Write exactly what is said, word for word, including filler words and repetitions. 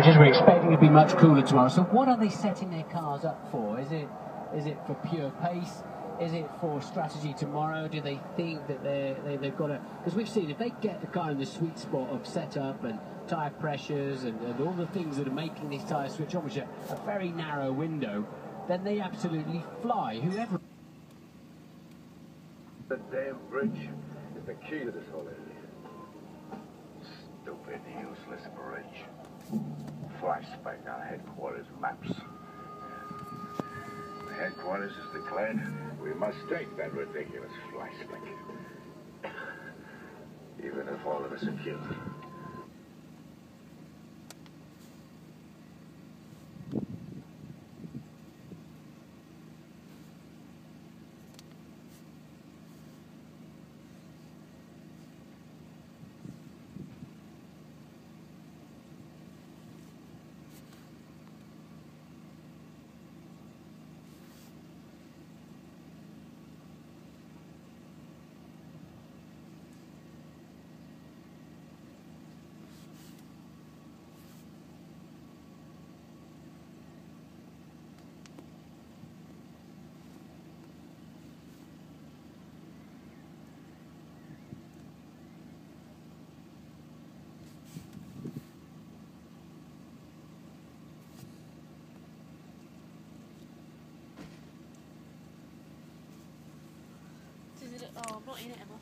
temperatures. We're expecting it to be much cooler tomorrow. So what are they setting their cars up for? Is it is it for pure pace? Is it for strategy tomorrow? Do they think that they're, they, they've got to... Because we've seen, if they get the car in the sweet spot of setup and tyre pressures and, and all the things that are making these tyres switch on, which are a very narrow window, then they absolutely fly. Whoever... The damn bridge is the key to this whole area. Stupid, useless bridge. Flashback on headquarters maps. The headquarters is declared we must take that ridiculous flashback. Even if all of us are killed. Oh, I'm not in it, am I?